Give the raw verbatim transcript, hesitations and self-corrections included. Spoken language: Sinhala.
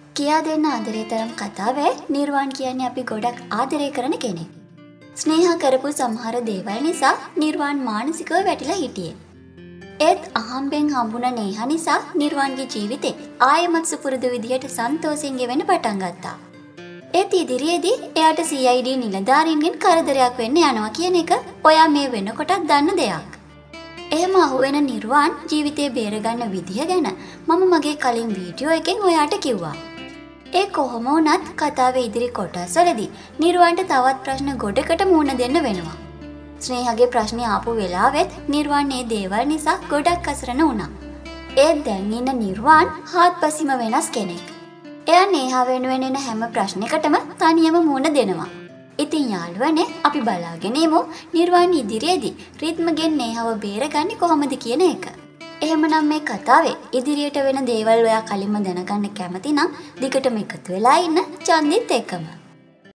කියා දෙන්න ආදරේ තරම් කතාවේ නිර්වාන් කියන්නේ අපි ගොඩක් ආදරය කරන කෙනෙක්. ස්නේහ කරපු සමහර දේවල් නිසා නිර්වාන් මානසිකව වැටිලා හිටියේ. ඒත් අහම්බෙන් හම්බුණ නේහ නිසා නිර්වාන්ගේ ජීවිතේ ආයෙමත් සුපුරුදු විදියට සන්තෝෂයෙන් ගෙවෙන්න පටන් ගත්තා. ඒත් ඉදිරියේදී එයාට සී අයි ඩී නිලධාරීන්ගෙන් කරදරයක් වෙන්න යනවා කියන එක ඔයා මේ වෙනකොටත් දන්න දෙයක්. එහෙම අහුවෙන නිර්වාන් ජීවිතේ බේරගන්න විදිය ගැන මම මගේ කලින් වීඩියෝ එකෙන් ඔයාට කිව්වා. ඒ කොහොම වුණත් කතාවේ ඉදිරි කොටස්වලදී නිර්වාන්ට තවත් ප්‍රශ්න ගොඩකට මුහුණ දෙන්න වෙනවා. ස්නේහගේ ප්‍රශ්නේ ආපු වෙලාවෙත් නිර්වාන් මේ දේවල් නිසා ගොඩක් අසරණ වුණා. ඒත් දැන් ඉන්න නිර්වාන් හාත්පසින්ම වෙනස් කෙනෙක්. එයා නේහා වෙනුවෙන් එන හැම ප්‍රශ්නයකටම තනියම මුහුණ දෙනවා. ඉතින් යාළුවනේ අපි බලාගෙන ඉමු නිර්වාන් ඉදිරියේදී රිද්මගෙන් නේහව බේරගන්නේ කොහොමද කියන එක. එහෙමනම් මේ කතාවේ ඉදිරියට වෙන දේවල් ඔයා කලින්ම දැනගන්න කැමති නම් දිගටම එකතු වෙලා ඉන්න චන්දිත් එක්කම.